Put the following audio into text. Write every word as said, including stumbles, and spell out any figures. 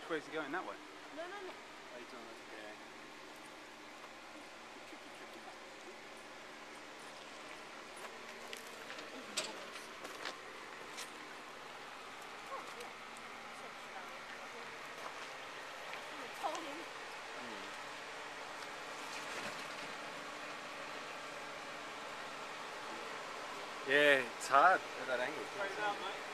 Which way is he going? That way? No, no, no. Oh, he's on this guy. Tricky, tricky. Yeah, it's hard at that angle. Straight out, mate.